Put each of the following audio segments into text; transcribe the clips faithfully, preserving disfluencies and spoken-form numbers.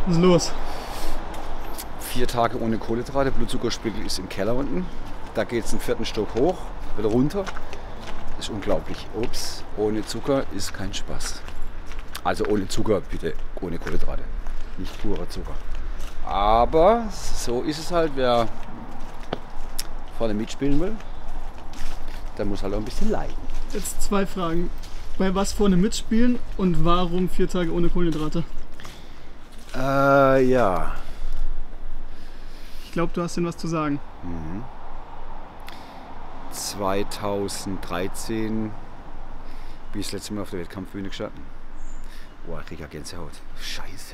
Was ist los? Vier Tage ohne Kohlenhydrate, Blutzuckerspiegel ist im Keller unten. Da geht es einen vierten Stock hoch, wieder runter. Das ist unglaublich. Obst ohne Zucker ist kein Spaß. Also ohne Zucker, bitte, ohne Kohlenhydrate. Nicht purer Zucker. Aber so ist es halt, wer vorne mitspielen will, der muss halt auch ein bisschen leiden. Jetzt zwei Fragen. Bei was vorne mitspielen und warum vier Tage ohne Kohlenhydrate? Äh, ja. Ich glaube, du hast denen was zu sagen. Mhm. zweitausenddreizehn bin ich das letzte Mal auf der Wettkampfbühne gestanden. Boah, ich krieg ja Gänsehaut. Scheiße.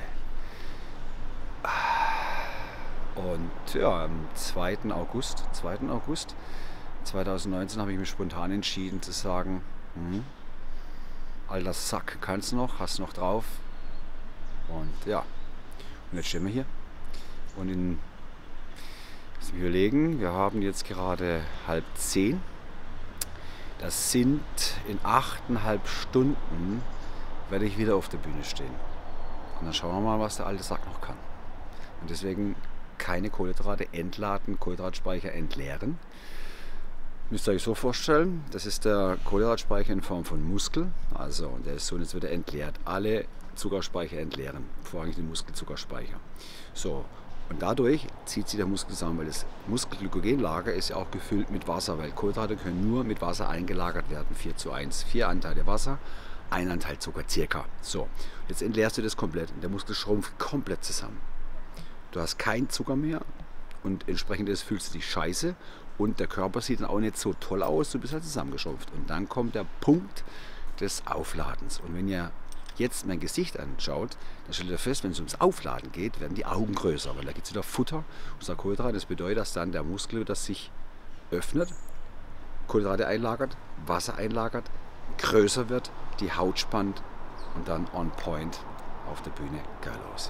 Und ja, am zweiten August, zweiten August zweitausendneunzehn habe ich mich spontan entschieden zu sagen, hm, alter Sack, kannst du noch, hast du noch drauf. Und ja, und jetzt stehen wir hier. Und in, müssen wir überlegen, wir haben jetzt gerade halb zehn. Das sind in achteinhalb Stunden werde ich wieder auf der Bühne stehen. Und dann schauen wir mal, was der alte Sack noch kann. Und deswegen keine Kohlenhydrate entladen, Kohlenhydratspeicher entleeren. Müsst ihr euch so vorstellen, das ist der Kohlenhydratspeicher in Form von Muskel. Also der ist so, jetzt wird er entleert. Alle Zuckerspeicher entleeren, vorrangig den Muskelzuckerspeicher. So, und dadurch zieht sich der Muskel zusammen, weil das Muskelglykogenlager ist ja auch gefüllt mit Wasser, weil Kohlenhydrate können nur mit Wasser eingelagert werden, vier zu eins. Vier Anteile Wasser, ein Anteil Zucker circa. So, jetzt entleerst du das komplett und der Muskel schrumpft komplett zusammen. Du hast keinen Zucker mehr und entsprechend das fühlst du dich scheiße und der Körper sieht dann auch nicht so toll aus, du bist halt zusammengeschrumpft. Und dann kommt der Punkt des Aufladens. Und wenn ihr jetzt mein Gesicht anschaut, dann stellt ihr fest, wenn es ums Aufladen geht, werden die Augen größer, weil da gibt es wieder Futter und Kohlenhydrate. Das bedeutet, dass dann der Muskel das sich öffnet, Kohlenhydrate einlagert, Wasser einlagert, größer wird, die Haut spannt und dann on point auf der Bühne geil aussieht.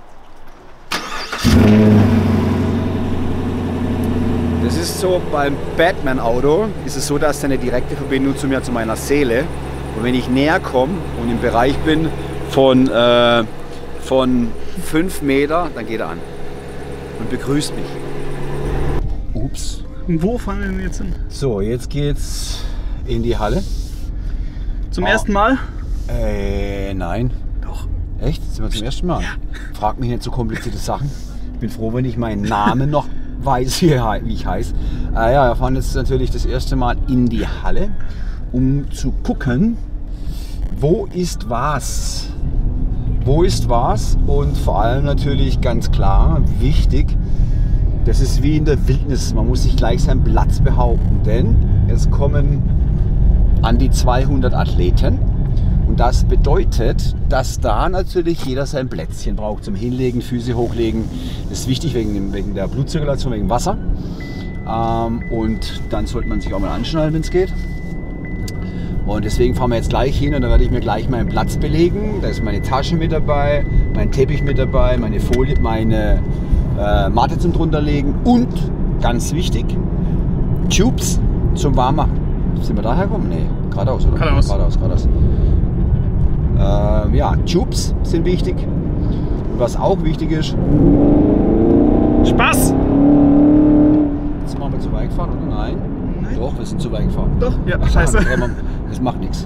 Das ist so, beim Batman-Auto ist es so, dass eine direkte Verbindung zu mir, zu meiner Seele. Und wenn ich näher komme und im Bereich bin von, äh, von fünf Meter, dann geht er an und begrüßt mich. Ups. Wo fahren wir denn jetzt hin? So, jetzt geht's in die Halle. Zum oh. ersten Mal? Äh, nein. Doch. Echt? Sind wir zum ersten Mal? Ja. Frag mich nicht so komplizierte Sachen. Ich bin froh, wenn ich meinen Namen noch weiß, wie ich heiße. Äh, ja, wir fahren jetzt natürlich das erste Mal in die Halle, um zu gucken, wo ist was. Wo ist was? Und vor allem natürlich ganz klar, wichtig, das ist wie in der Wildnis. Man muss sich gleich seinen Platz behaupten, denn es kommen an die zweihundert Athleten. Und das bedeutet, dass da natürlich jeder sein Plätzchen braucht zum Hinlegen, Füße hochlegen. Das ist wichtig wegen, wegen der Blutzirkulation, wegen Wasser. Ähm, und dann sollte man sich auch mal anschnallen, wenn es geht. Und deswegen fahren wir jetzt gleich hin und dann werde ich mir gleich meinen Platz belegen. Da ist meine Tasche mit dabei, mein Teppich mit dabei, meine Folie, meine äh, Matte zum drunterlegen und, ganz wichtig, Tubes zum Warmmachen. Sind wir daher gekommen? Nee, geradeaus, oder? Geradeaus. Geradeaus, geradeaus. Äh, ja, Tubes sind wichtig. Und was auch wichtig ist... Spaß! Jetzt machen wir zu weit gefahren, oder? Nein. Nein. Doch, wir sind zu weit gefahren. Doch, ja, Ach, scheiße. Das macht nichts.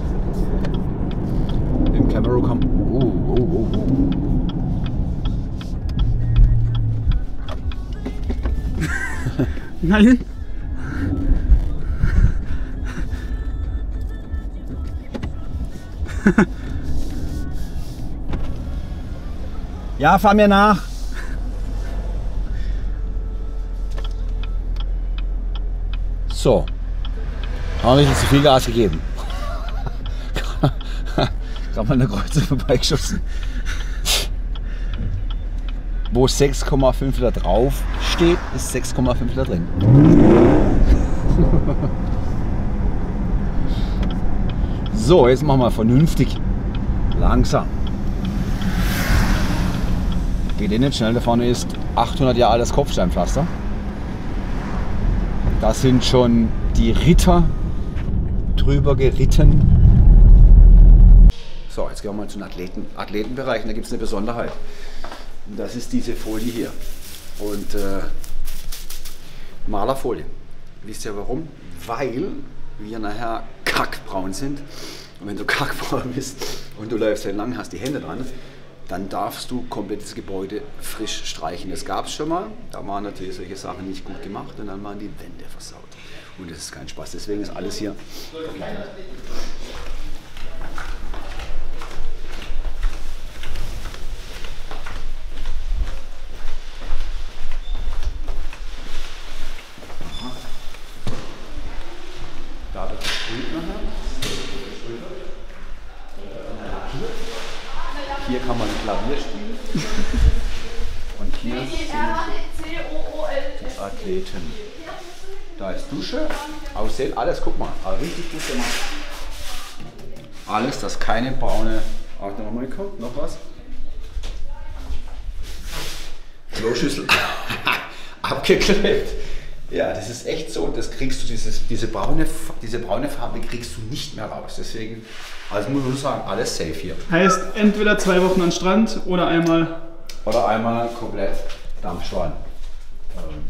Im Camero kommt... Oh, oh, oh, oh. Nein. Ja, fahr mir nach. So. Haben wir nicht zu viel Gas gegeben. Gerade mal eine Kreuzung vorbeigeschossen. Wo sechs Komma fünf Liter drauf steht, ist sechs Komma fünf Liter drin. So, jetzt machen wir vernünftig. Langsam. Geht eh nicht schnell. Da vorne ist achthundert Jahre altes Kopfsteinpflaster. Da sind schon die Ritter drüber geritten. So, jetzt gehen wir mal zu den Athleten, Athletenbereich. Da gibt es eine Besonderheit. Und das ist diese Folie hier. Und äh, Malerfolie. Wisst ihr warum? Weil wir nachher kackbraun sind. Und wenn du kackbraun bist und du läufst entlang, hast die Hände dran, dann darfst du komplett das Gebäude frisch streichen. Das gab es schon mal, da waren natürlich solche Sachen nicht gut gemacht und dann waren die Wände versaut. Und das ist kein Spaß, deswegen ist alles hier. Da wird gesprüht nachher. Hier kann man Klavier spielen. Und hier sind die Athleten. Da ist Dusche, Aussehen, alles, guck mal, richtig gut gemacht. Alles, dass keine braune. Ach, nochmal kommt, noch was? Kloschüssel abgeklebt. Ja, das ist echt so. Das kriegst du, dieses, diese, braune, diese braune Farbe kriegst du nicht mehr raus. Deswegen, also muss man sagen, alles safe hier. Heißt entweder zwei Wochen an Strand oder einmal. Oder einmal komplett Dampfschwan. Ähm.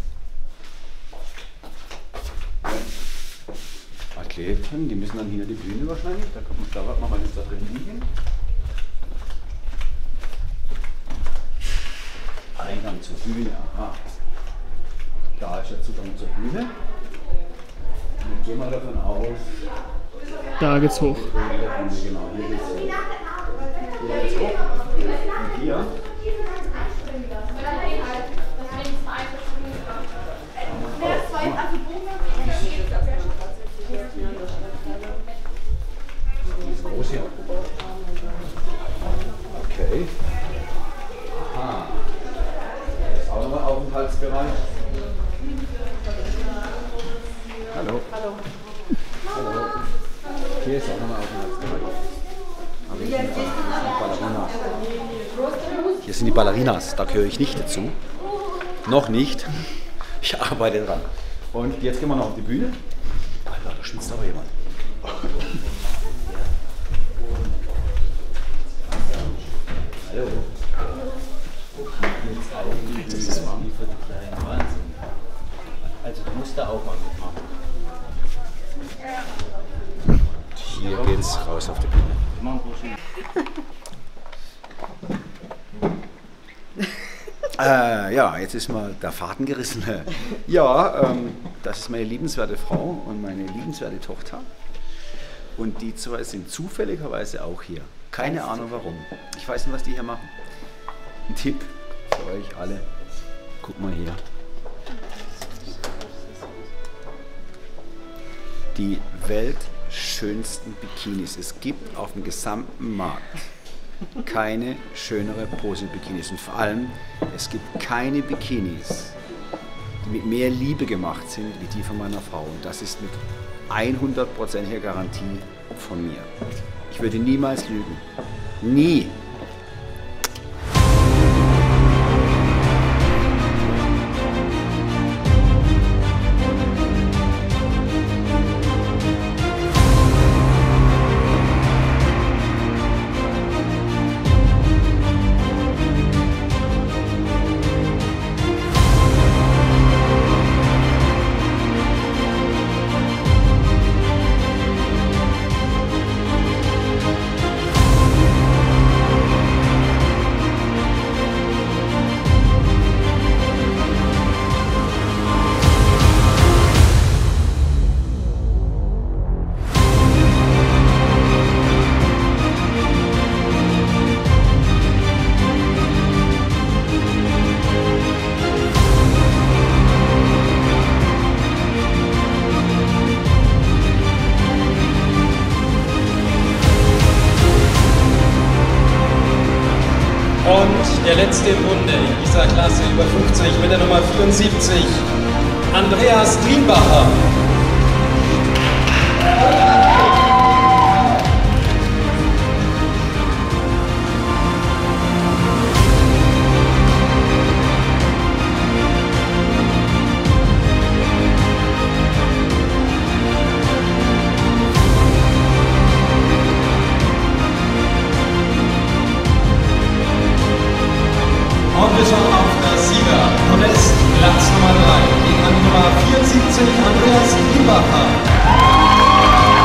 Athleten, die müssen dann hinter die Bühne wahrscheinlich. Da kommt da wird man mal jetzt da drin liegen. Eingang zur Bühne, aha. Da ist der Zugang zur Bühne. Und gehen wir davon aus. Da geht's hoch. Genau, hier geht's hoch. Hier geht's hoch. Und hier. Groß hier. Okay. Aha. Das ist auch nochmal Aufenthaltsbereich. Hallo. Hallo. Hallo. Hier ist auch nochmal Aufenthaltsbereich. Aber hier sind die Ballerinas. Hier sind die Ballerinas, da gehöre ich nicht dazu. Noch nicht. Ich arbeite dran. Und jetzt gehen wir noch auf die Bühne. Alter, da schwitzt aber jemand. Hallo. Das ist warm. Also du musst da auch mal mitmachen. Hier geht's raus auf die Bühne. äh, ja, jetzt ist mal der Faden gerissen. Ja, ähm, das ist meine liebenswerte Frau und meine liebenswerte Tochter. Und die zwei sind zufälligerweise auch hier. Keine Ahnung warum. Ich weiß nicht, was die hier machen. Ein Tipp für euch alle. Guck mal hier. Die weltschönsten Bikinis. Es gibt auf dem gesamten Markt keine schönere Pose-Bikinis. Und vor allem, es gibt keine Bikinis, die mit mehr Liebe gemacht sind, wie die von meiner Frau. Und das ist mit hundertprozentiger Garantie von mir. Ich würde niemals lügen. Nie. Und der letzte im Bunde in dieser Klasse über fünfzig mit der Nummer vierundsiebzig, Andreas Drienbacher. Nummer drei gegen an die Nummer vierundsiebzig, Andreas Drienbacher.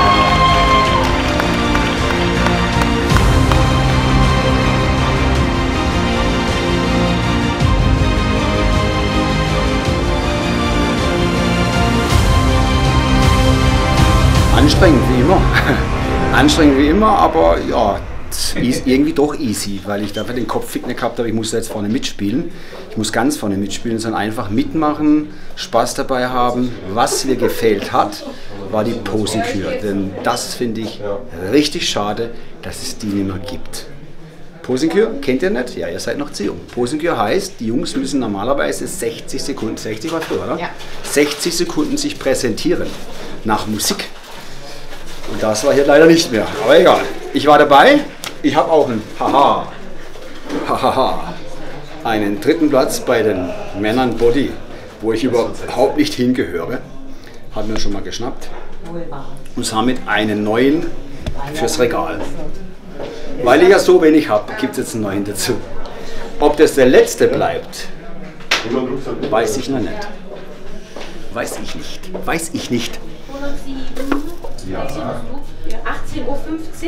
Anstrengend wie immer. Anstrengend wie immer, aber ja, irgendwie doch easy, weil ich dafür den Kopf fit nicht gehabt habe, ich muss jetzt vorne mitspielen. Ich muss ganz vorne mitspielen, sondern einfach mitmachen, Spaß dabei haben. Was mir gefehlt hat, war die Posenkür. Denn das finde ich richtig schade, dass es die nicht mehr gibt. Posenkür, kennt ihr nicht? Ja, ihr seid noch zu jung. Posenkür heißt, die Jungs müssen normalerweise sechzig Sekunden, sechzig war früher, oder? Ja. sechzig Sekunden sich präsentieren nach Musik. Und das war hier leider nicht mehr. Aber egal. Ich war dabei. Ich habe auch einen Haha. Hahaha. Einen dritten Platz bei den Männern Body, wo ich überhaupt nicht hingehöre. Hat mir schon mal geschnappt. Und somit einen neuen fürs Regal. Weil ich ja so wenig habe, gibt es jetzt einen neuen dazu. Ob das der letzte bleibt, weiß ich noch nicht. Weiß ich nicht. Weiß ich nicht. achtzehn Uhr fünfzehn.